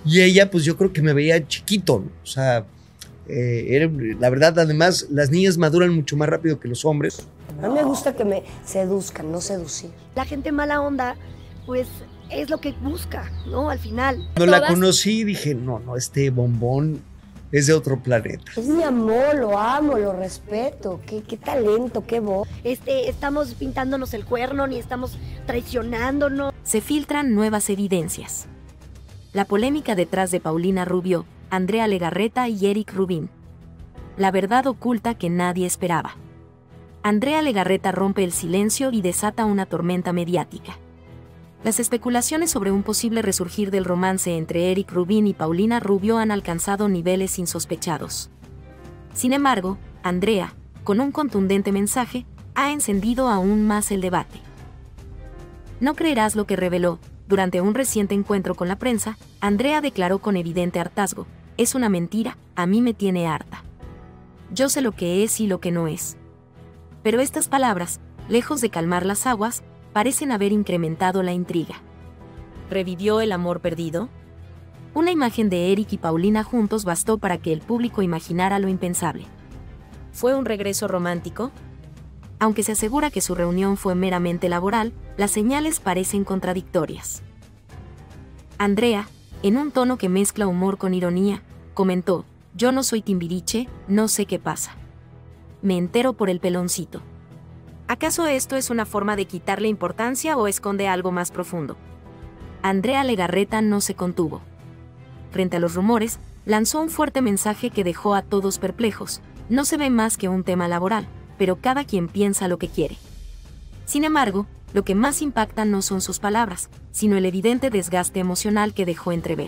Y ella, pues yo creo que me veía chiquito, ¿no? O sea, la verdad, además, las niñas maduran mucho más rápido que los hombres. A mí me gusta que me seduzcan, no seducir. La gente mala onda, pues es lo que busca, ¿no? Al final. Cuando la conocí dije, no, este bombón es de otro planeta. Es mi amor, lo amo, lo respeto. Qué talento, qué voz. Estamos pintándonos el cuerno, ni estamos traicionándonos. Se filtran nuevas evidencias. La polémica detrás de Paulina Rubio, Andrea Legarreta y Eric Rubin. La verdad oculta que nadie esperaba. Andrea Legarreta rompe el silencio y desata una tormenta mediática. Las especulaciones sobre un posible resurgir del romance entre Eric Rubin y Paulina Rubio han alcanzado niveles insospechados. Sin embargo, Andrea, con un contundente mensaje, ha encendido aún más el debate. No creerás lo que reveló. Durante un reciente encuentro con la prensa, Andrea declaró con evidente hartazgo: es una mentira, a mí me tiene harta. Yo sé lo que es y lo que no es. Pero estas palabras, lejos de calmar las aguas, parecen haber incrementado la intriga. ¿Revivió el amor perdido? Una imagen de Eric y Paulina juntos bastó para que el público imaginara lo impensable. ¿Fue un regreso romántico? Aunque se asegura que su reunión fue meramente laboral, las señales parecen contradictorias. Andrea, en un tono que mezcla humor con ironía, comentó: yo no soy Timbiriche, no sé qué pasa. Me entero por el peloncito. ¿Acaso esto es una forma de quitarle importancia o esconde algo más profundo? Andrea Legarreta no se contuvo. Frente a los rumores, lanzó un fuerte mensaje que dejó a todos perplejos. No se ve más que un tema laboral, pero cada quien piensa lo que quiere. Sin embargo, lo que más impacta no son sus palabras, sino el evidente desgaste emocional que dejó entrever.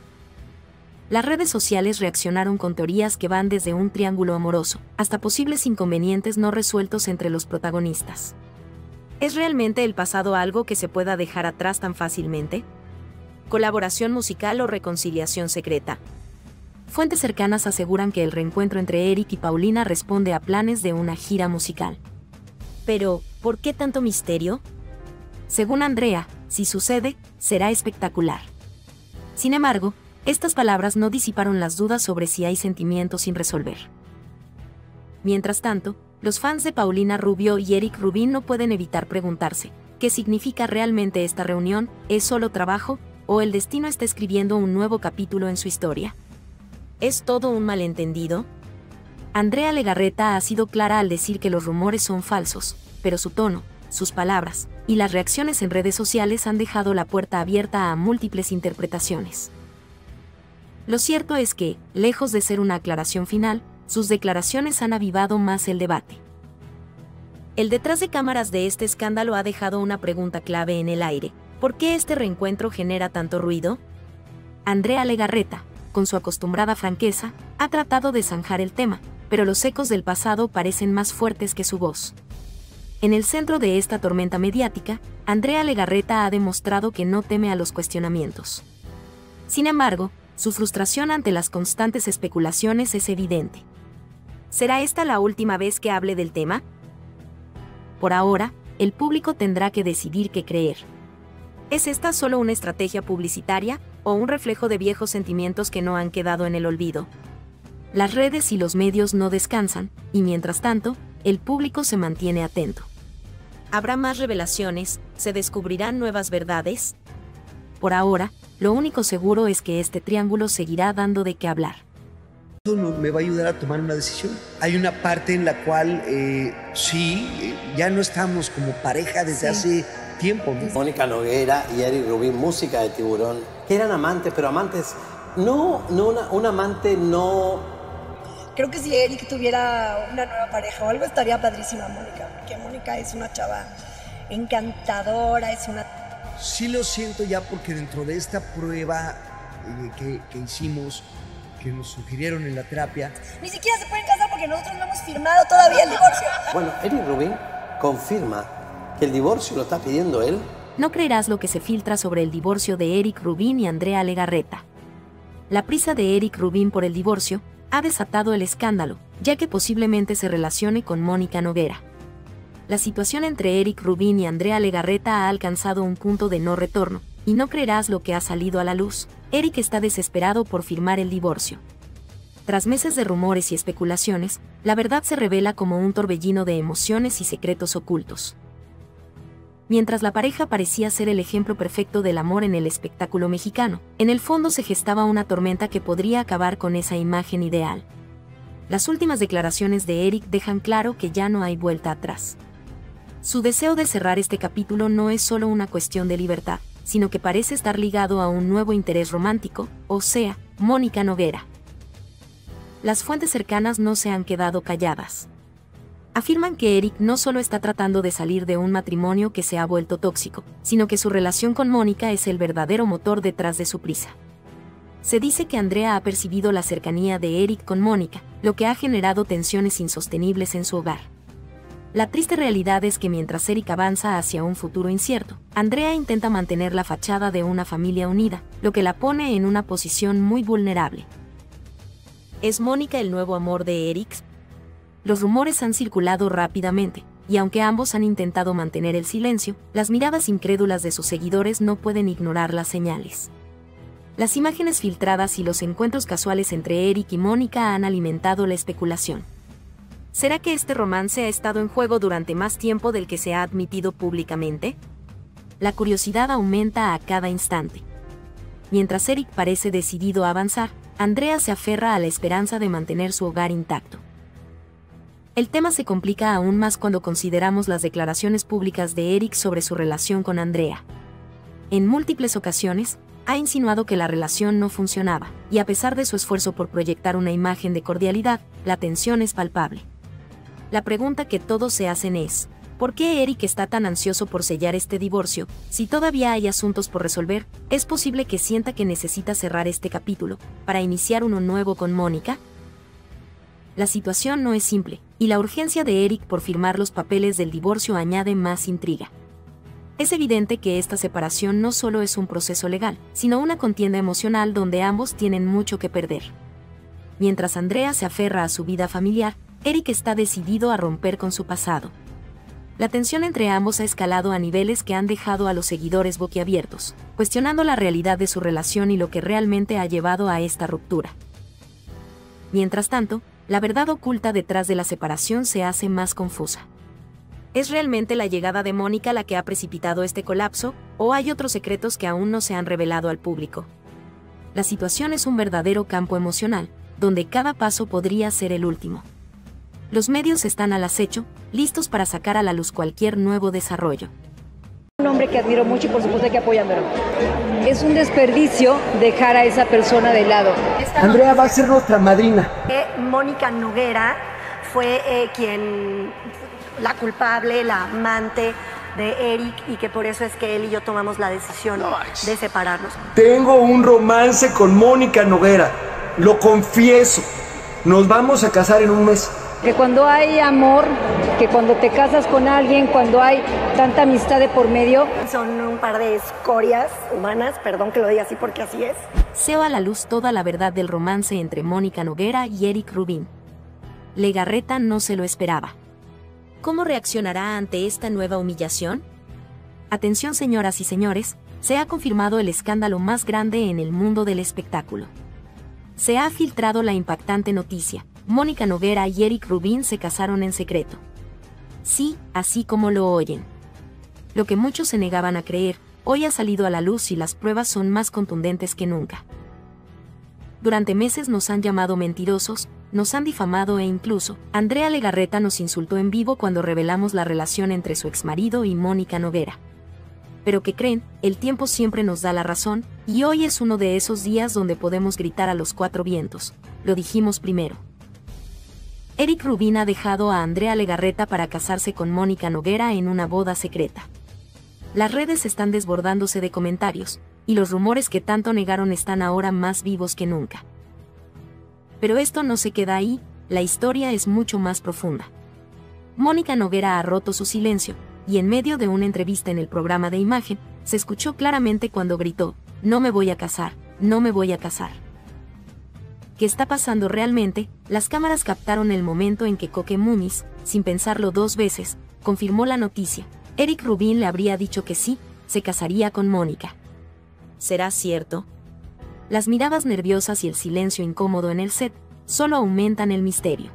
Las redes sociales reaccionaron con teorías que van desde un triángulo amoroso hasta posibles inconvenientes no resueltos entre los protagonistas. ¿Es realmente el pasado algo que se pueda dejar atrás tan fácilmente? ¿Colaboración musical o reconciliación secreta? Fuentes cercanas aseguran que el reencuentro entre Eric y Paulina responde a planes de una gira musical. Pero, ¿por qué tanto misterio? Según Andrea, si sucede, será espectacular. Sin embargo, estas palabras no disiparon las dudas sobre si hay sentimientos sin resolver. Mientras tanto, los fans de Paulina Rubio y Eric Rubin no pueden evitar preguntarse: ¿qué significa realmente esta reunión? ¿Es solo trabajo? ¿O el destino está escribiendo un nuevo capítulo en su historia? ¿Es todo un malentendido? Andrea Legarreta ha sido clara al decir que los rumores son falsos, pero su tono, sus palabras y las reacciones en redes sociales han dejado la puerta abierta a múltiples interpretaciones. Lo cierto es que, lejos de ser una aclaración final, sus declaraciones han avivado más el debate. El detrás de cámaras de este escándalo ha dejado una pregunta clave en el aire: ¿por qué este reencuentro genera tanto ruido? Andrea Legarreta, con su acostumbrada franqueza, ha tratado de zanjar el tema, pero los ecos del pasado parecen más fuertes que su voz. En el centro de esta tormenta mediática, Andrea Legarreta ha demostrado que no teme a los cuestionamientos. Sin embargo, su frustración ante las constantes especulaciones es evidente. ¿Será esta la última vez que hable del tema? Por ahora, el público tendrá que decidir qué creer. ¿Es esta solo una estrategia publicitaria o un reflejo de viejos sentimientos que no han quedado en el olvido? Las redes y los medios no descansan, y mientras tanto, el público se mantiene atento. ¿Habrá más revelaciones? ¿Se descubrirán nuevas verdades? Por ahora, lo único seguro es que este triángulo seguirá dando de qué hablar. Eso me va a ayudar a tomar una decisión. Hay una parte en la cual ya no estamos como pareja desde hace tiempo, ¿no? Mónica Noguera y Eric Rubin, música de Tiburón, que eran amantes, pero amantes, un amante no... Creo que si Eric tuviera una nueva pareja o algo, estaría padrísima Mónica, porque Mónica es una chava encantadora, es una... Sí lo siento ya, porque dentro de esta prueba que hicimos, que nos sugirieron en la terapia... Ni siquiera se pueden casar porque nosotros no hemos firmado todavía el divorcio. Bueno, Eric Rubin confirma que el divorcio lo está pidiendo él. No creerás lo que se filtra sobre el divorcio de Eric Rubin y Andrea Legarreta. La prisa de Eric Rubin por el divorcio ha desatado el escándalo, ya que posiblemente se relacione con Mónica Noguera. La situación entre Eric Rubin y Andrea Legarreta ha alcanzado un punto de no retorno, y no creerás lo que ha salido a la luz. Eric está desesperado por firmar el divorcio. Tras meses de rumores y especulaciones, la verdad se revela como un torbellino de emociones y secretos ocultos. Mientras la pareja parecía ser el ejemplo perfecto del amor en el espectáculo mexicano, en el fondo se gestaba una tormenta que podría acabar con esa imagen ideal. Las últimas declaraciones de Eric dejan claro que ya no hay vuelta atrás. Su deseo de cerrar este capítulo no es solo una cuestión de libertad, sino que parece estar ligado a un nuevo interés romántico, o sea, Mónica Noguera. Las fuentes cercanas no se han quedado calladas. Afirman que Eric no solo está tratando de salir de un matrimonio que se ha vuelto tóxico, sino que su relación con Mónica es el verdadero motor detrás de su prisa. Se dice que Andrea ha percibido la cercanía de Eric con Mónica, lo que ha generado tensiones insostenibles en su hogar. La triste realidad es que mientras Eric avanza hacia un futuro incierto, Andrea intenta mantener la fachada de una familia unida, lo que la pone en una posición muy vulnerable. ¿Es Mónica el nuevo amor de Eric? Los rumores han circulado rápidamente, y aunque ambos han intentado mantener el silencio, las miradas incrédulas de sus seguidores no pueden ignorar las señales. Las imágenes filtradas y los encuentros casuales entre Eric y Mónica han alimentado la especulación. ¿Será que este romance ha estado en juego durante más tiempo del que se ha admitido públicamente? La curiosidad aumenta a cada instante. Mientras Eric parece decidido a avanzar, Andrea se aferra a la esperanza de mantener su hogar intacto. El tema se complica aún más cuando consideramos las declaraciones públicas de Eric sobre su relación con Andrea. En múltiples ocasiones, ha insinuado que la relación no funcionaba, y a pesar de su esfuerzo por proyectar una imagen de cordialidad, la tensión es palpable. La pregunta que todos se hacen es, ¿por qué Eric está tan ansioso por sellar este divorcio? Si todavía hay asuntos por resolver, ¿es posible que sienta que necesita cerrar este capítulo para iniciar uno nuevo con Mónica? La situación no es simple, y la urgencia de Eric por firmar los papeles del divorcio añade más intriga. Es evidente que esta separación no solo es un proceso legal, sino una contienda emocional donde ambos tienen mucho que perder. Mientras Andrea se aferra a su vida familiar, Eric está decidido a romper con su pasado. La tensión entre ambos ha escalado a niveles que han dejado a los seguidores boquiabiertos, cuestionando la realidad de su relación y lo que realmente ha llevado a esta ruptura. Mientras tanto, la verdad oculta detrás de la separación se hace más confusa. ¿Es realmente la llegada de Mónica la que ha precipitado este colapso, o hay otros secretos que aún no se han revelado al público? La situación es un verdadero campo emocional, donde cada paso podría ser el último. Los medios están al acecho, listos para sacar a la luz cualquier nuevo desarrollo. Un hombre que admiro mucho y por supuesto que apoyándolo. Es un desperdicio dejar a esa persona de lado. Andrea va a ser nuestra madrina. Mónica Noguera fue la culpable, la amante de Eric, y que por eso es que él y yo tomamos la decisión de separarnos. Tengo un romance con Mónica Noguera, lo confieso. Nos vamos a casar en un mes. Que cuando hay amor, que cuando te casas con alguien, cuando hay tanta amistad de por medio. Son un par de escorias humanas, perdón que lo diga así porque así es. Seo a la luz toda la verdad del romance entre Mónica Noguera y Eric Rubin. Legarreta no se lo esperaba. ¿Cómo reaccionará ante esta nueva humillación? Atención, señoras y señores, se ha confirmado el escándalo más grande en el mundo del espectáculo. Se ha filtrado la impactante noticia: Mónica Noguera y Eric Rubin se casaron en secreto. Sí, así como lo oyen. Lo que muchos se negaban a creer, hoy ha salido a la luz y las pruebas son más contundentes que nunca. Durante meses nos han llamado mentirosos, nos han difamado e incluso, Andrea Legarreta nos insultó en vivo cuando revelamos la relación entre su exmarido y Mónica Noguera. Pero ¿qué creen? El tiempo siempre nos da la razón, y hoy es uno de esos días donde podemos gritar a los cuatro vientos: lo dijimos primero. Eric Rubin ha dejado a Andrea Legarreta para casarse con Mónica Noguera en una boda secreta. Las redes están desbordándose de comentarios, y los rumores que tanto negaron están ahora más vivos que nunca. Pero esto no se queda ahí, la historia es mucho más profunda. Mónica Noguera ha roto su silencio, y en medio de una entrevista en el programa de Imagen, se escuchó claramente cuando gritó: "No me voy a casar, no me voy a casar". ¿Qué está pasando realmente? Las cámaras captaron el momento en que Coque Muñiz, sin pensarlo dos veces, confirmó la noticia. Eric Rubin le habría dicho que sí, se casaría con Mónica. ¿Será cierto? las miradas nerviosas y el silencio incómodo en el set solo aumentan el misterio.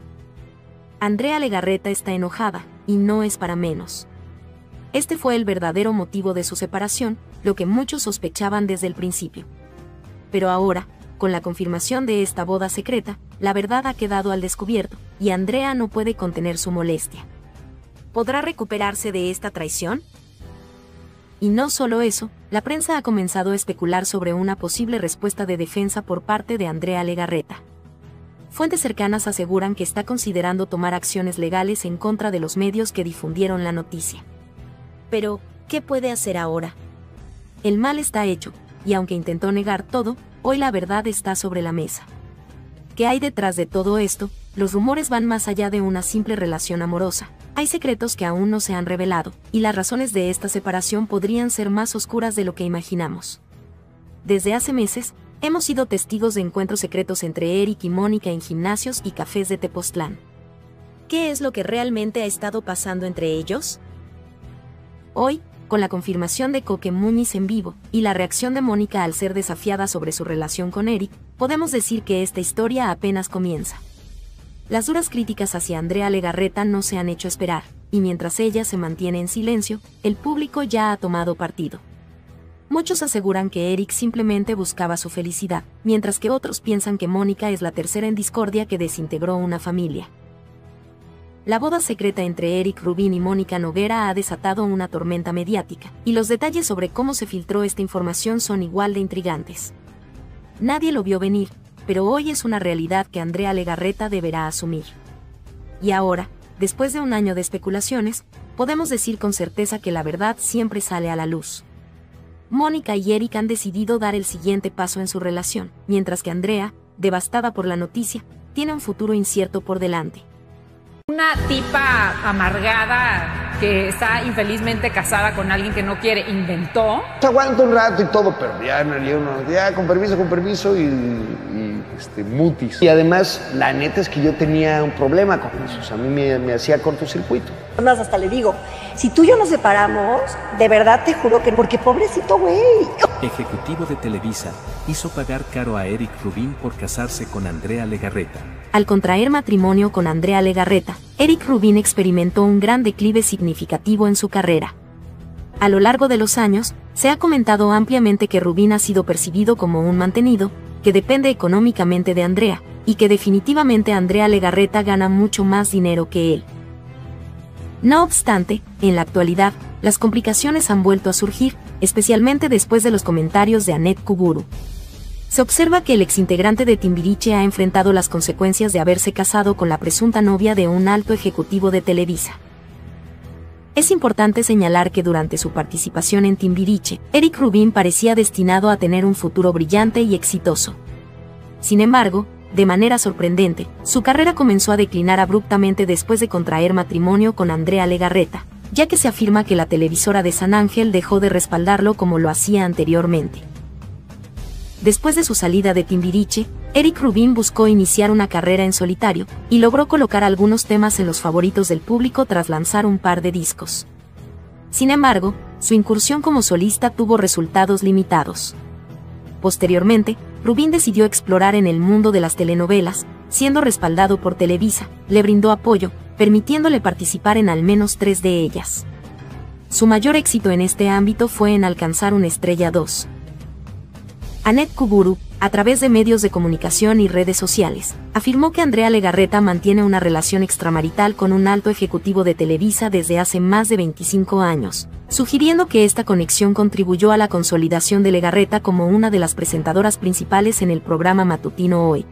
Andrea Legarreta está enojada, y no es para menos. Este fue el verdadero motivo de su separación, lo que muchos sospechaban desde el principio. Pero ahora, con la confirmación de esta boda secreta, la verdad ha quedado al descubierto, y Andrea no puede contener su molestia. ¿Podrá recuperarse de esta traición? Y no solo eso, la prensa ha comenzado a especular sobre una posible respuesta de defensa por parte de Andrea Legarreta. Fuentes cercanas aseguran que está considerando tomar acciones legales en contra de los medios que difundieron la noticia. Pero, ¿qué puede hacer ahora? El mal está hecho, y aunque intentó negar todo, hoy la verdad está sobre la mesa. ¿Qué hay detrás de todo esto? Los rumores van más allá de una simple relación amorosa. Hay secretos que aún no se han revelado, y las razones de esta separación podrían ser más oscuras de lo que imaginamos. Desde hace meses, hemos sido testigos de encuentros secretos entre Eric y Mónica en gimnasios y cafés de Tepoztlán. ¿Qué es lo que realmente ha estado pasando entre ellos? Hoy, con la confirmación de Coque Muñiz en vivo, y la reacción de Mónica al ser desafiada sobre su relación con Eric, podemos decir que esta historia apenas comienza. Las duras críticas hacia Andrea Legarreta no se han hecho esperar, y mientras ella se mantiene en silencio, el público ya ha tomado partido. Muchos aseguran que Eric simplemente buscaba su felicidad, mientras que otros piensan que Mónica es la tercera en discordia que desintegró una familia. La boda secreta entre Eric Rubin y Mónica Noguera ha desatado una tormenta mediática, y los detalles sobre cómo se filtró esta información son igual de intrigantes. Nadie lo vio venir, pero hoy es una realidad que Andrea Legarreta deberá asumir. Y ahora, después de un año de especulaciones, podemos decir con certeza que la verdad siempre sale a la luz. Mónica y Eric han decidido dar el siguiente paso en su relación, mientras que Andrea, devastada por la noticia, tiene un futuro incierto por delante. Una tipa amargada que está infelizmente casada con alguien que no quiere, inventó. Se aguanta un rato y todo, pero ya con permiso y mutis. Y además, la neta es que yo tenía un problema con eso, o sea, a mí me hacía cortocircuito. Además, hasta le digo, si tú y yo nos separamos, de verdad te juro que porque pobrecito güey. Ejecutivo de Televisa hizo pagar caro a Eric Rubin por casarse con Andrea Legarreta. Al contraer matrimonio con Andrea Legarreta, Eric Rubin experimentó un gran declive significativo en su carrera. A lo largo de los años, se ha comentado ampliamente que Rubin ha sido percibido como un mantenido, que depende económicamente de Andrea, y que definitivamente Andrea Legarreta gana mucho más dinero que él. No obstante, en la actualidad, las complicaciones han vuelto a surgir, especialmente después de los comentarios de Annette Kuburu. Se observa que el exintegrante de Timbiriche ha enfrentado las consecuencias de haberse casado con la presunta novia de un alto ejecutivo de Televisa. Es importante señalar que durante su participación en Timbiriche, Eric Rubin parecía destinado a tener un futuro brillante y exitoso. Sin embargo, de manera sorprendente, su carrera comenzó a declinar abruptamente después de contraer matrimonio con Andrea Legarreta, ya que se afirma que la televisora de San Ángel dejó de respaldarlo como lo hacía anteriormente. Después de su salida de Timbiriche, Eric Rubin buscó iniciar una carrera en solitario, y logró colocar algunos temas en los favoritos del público tras lanzar un par de discos. Sin embargo, su incursión como solista tuvo resultados limitados. Posteriormente, Rubin decidió explorar en el mundo de las telenovelas, siendo respaldado por Televisa, le brindó apoyo, permitiéndole participar en al menos 3 de ellas. Su mayor éxito en este ámbito fue en alcanzar una estrella 2. Annette Kuburu, a través de medios de comunicación y redes sociales, afirmó que Andrea Legarreta mantiene una relación extramarital con un alto ejecutivo de Televisa desde hace más de 25 años, sugiriendo que esta conexión contribuyó a la consolidación de Legarreta como una de las presentadoras principales en el programa matutino Hoy.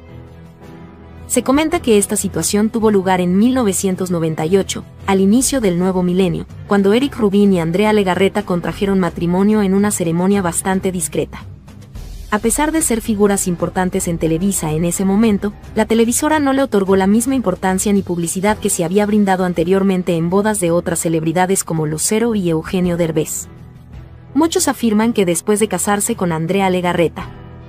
Se comenta que esta situación tuvo lugar en 1998, al inicio del nuevo milenio, cuando Eric Rubin y Andrea Legarreta contrajeron matrimonio en una ceremonia bastante discreta. A pesar de ser figuras importantes en Televisa en ese momento, la televisora no le otorgó la misma importancia ni publicidad que se había brindado anteriormente en bodas de otras celebridades como Lucero y Eugenio Derbez. Muchos afirman que después de casarse con Andrea Legarreta,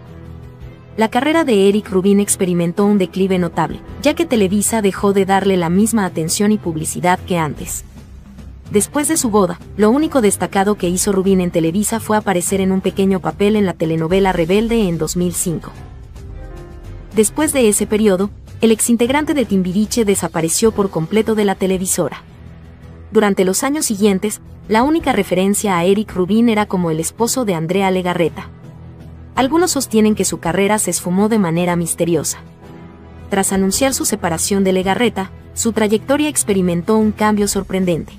la carrera de Eric Rubin experimentó un declive notable, ya que Televisa dejó de darle la misma atención y publicidad que antes. Después de su boda, lo único destacado que hizo Rubín en Televisa fue aparecer en un pequeño papel en la telenovela Rebelde en 2005. Después de ese periodo, el exintegrante de Timbiriche desapareció por completo de la televisora. Durante los años siguientes, la única referencia a Eric Rubin era como el esposo de Andrea Legarreta. Algunos sostienen que su carrera se esfumó de manera misteriosa. Tras anunciar su separación de Legarreta, su trayectoria experimentó un cambio sorprendente.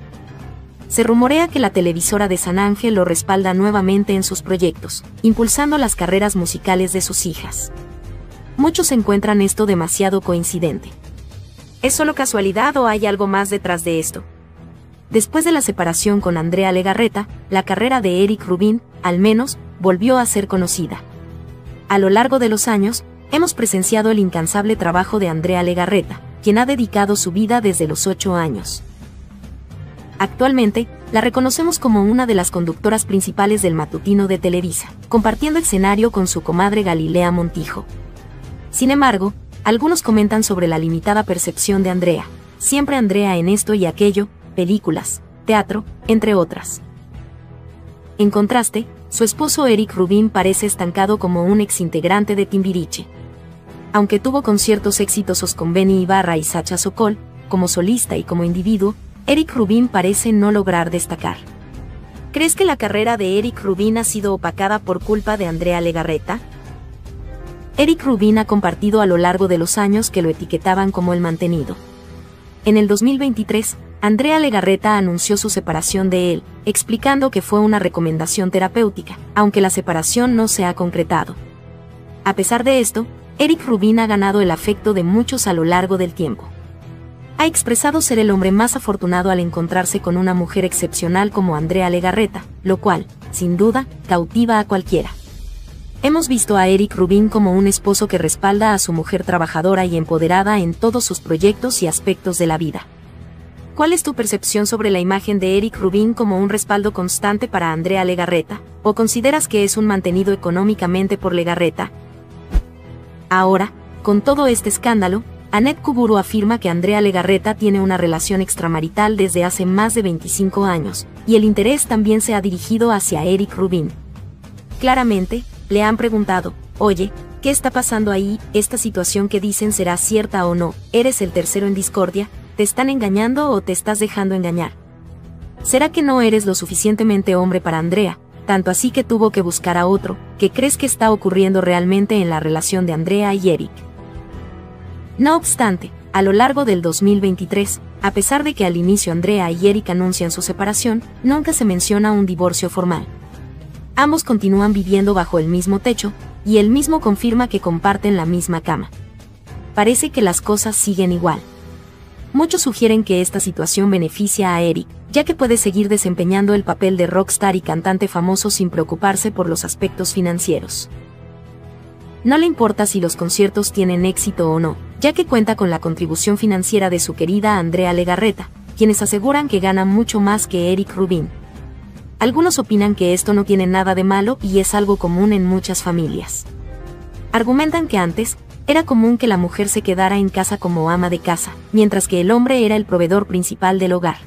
Se rumorea que la televisora de San Ángel lo respalda nuevamente en sus proyectos, impulsando las carreras musicales de sus hijas. Muchos encuentran esto demasiado coincidente. ¿Es solo casualidad o hay algo más detrás de esto? Después de la separación con Andrea Legarreta, la carrera de Eric Rubin, al menos, volvió a ser conocida. A lo largo de los años, hemos presenciado el incansable trabajo de Andrea Legarreta, quien ha dedicado su vida desde los 8 años. Actualmente, la reconocemos como una de las conductoras principales del matutino de Televisa, compartiendo escenario con su comadre Galilea Montijo. Sin embargo, algunos comentan sobre la limitada percepción de Andrea, siempre Andrea en esto y aquello, películas, teatro, entre otras. En contraste, su esposo Eric Rubin parece estancado como un exintegrante de Timbiriche. Aunque tuvo conciertos exitosos con Benny Ibarra y Sacha Sokol, como solista y como individuo, Eric Rubin parece no lograr destacar. ¿Crees que la carrera de Eric Rubin ha sido opacada por culpa de Andrea Legarreta? Eric Rubin ha compartido a lo largo de los años que lo etiquetaban como el mantenido. En el 2023, Andrea Legarreta anunció su separación de él, explicando que fue una recomendación terapéutica, aunque la separación no se ha concretado. A pesar de esto, Eric Rubin ha ganado el afecto de muchos a lo largo del tiempo. Ha expresado ser el hombre más afortunado al encontrarse con una mujer excepcional como Andrea Legarreta, lo cual, sin duda, cautiva a cualquiera. Hemos visto a Eric Rubin como un esposo que respalda a su mujer trabajadora y empoderada en todos sus proyectos y aspectos de la vida. ¿Cuál es tu percepción sobre la imagen de Eric Rubin como un respaldo constante para Andrea Legarreta, o consideras que es un mantenido económicamente por Legarreta? Ahora, con todo este escándalo, Annette Kuburu afirma que Andrea Legarreta tiene una relación extramarital desde hace más de 25 años, y el interés también se ha dirigido hacia Eric Rubin. Claramente, le han preguntado, oye, ¿qué está pasando ahí? ¿Esta situación que dicen será cierta o no? ¿Eres el tercero en discordia? ¿Te están engañando o te estás dejando engañar? ¿Será que no eres lo suficientemente hombre para Andrea, tanto así que tuvo que buscar a otro? ¿Qué crees que está ocurriendo realmente en la relación de Andrea y Eric? No obstante, a lo largo del 2023, a pesar de que al inicio Andrea y Eric anuncian su separación, nunca se menciona un divorcio formal. Ambos continúan viviendo bajo el mismo techo, y él mismo confirma que comparten la misma cama. Parece que las cosas siguen igual. Muchos sugieren que esta situación beneficia a Eric, ya que puede seguir desempeñando el papel de rockstar y cantante famoso sin preocuparse por los aspectos financieros. No le importa si los conciertos tienen éxito o no, ya que cuenta con la contribución financiera de su querida Andrea Legarreta, quienes aseguran que gana mucho más que Eric Rubin. Algunos opinan que esto no tiene nada de malo y es algo común en muchas familias. Argumentan que antes, era común que la mujer se quedara en casa como ama de casa, mientras que el hombre era el proveedor principal del hogar.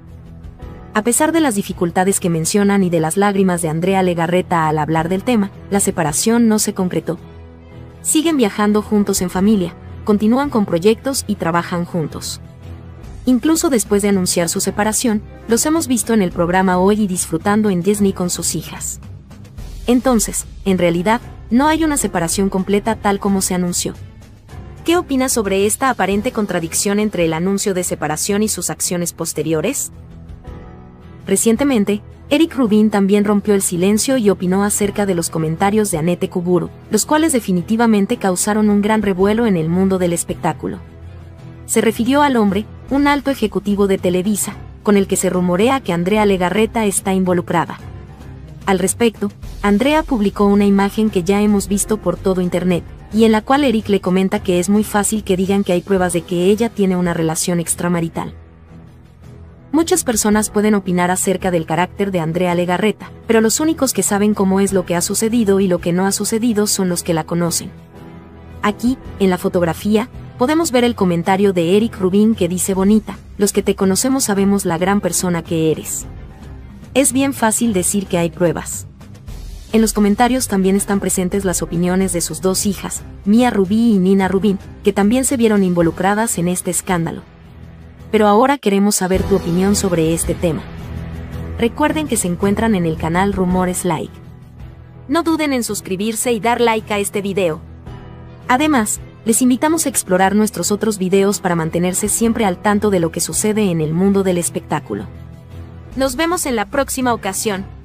A pesar de las dificultades que mencionan y de las lágrimas de Andrea Legarreta al hablar del tema, la separación no se concretó. Siguen viajando juntos en familia, continúan con proyectos y trabajan juntos. Incluso después de anunciar su separación, los hemos visto en el programa Hoy y disfrutando en Disney con sus hijas. Entonces, en realidad, no hay una separación completa tal como se anunció. ¿Qué opinas sobre esta aparente contradicción entre el anuncio de separación y sus acciones posteriores? Recientemente, Eric Rubin también rompió el silencio y opinó acerca de los comentarios de Annette Kuburu, los cuales definitivamente causaron un gran revuelo en el mundo del espectáculo. Se refirió al hombre, un alto ejecutivo de Televisa, con el que se rumorea que Andrea Legarreta está involucrada. Al respecto, Andrea publicó una imagen que ya hemos visto por todo internet, y en la cual Eric le comenta que es muy fácil que digan que hay pruebas de que ella tiene una relación extramarital. Muchas personas pueden opinar acerca del carácter de Andrea Legarreta, pero los únicos que saben cómo es lo que ha sucedido y lo que no ha sucedido son los que la conocen. Aquí, en la fotografía, podemos ver el comentario de Eric Rubin que dice: bonita, los que te conocemos sabemos la gran persona que eres. Es bien fácil decir que hay pruebas. En los comentarios también están presentes las opiniones de sus dos hijas, Mia Rubí y Nina Rubin, que también se vieron involucradas en este escándalo. Pero ahora queremos saber tu opinión sobre este tema. Recuerden que se encuentran en el canal Rumores Like. No duden en suscribirse y dar like a este video. Además, les invitamos a explorar nuestros otros videos para mantenerse siempre al tanto de lo que sucede en el mundo del espectáculo. Nos vemos en la próxima ocasión.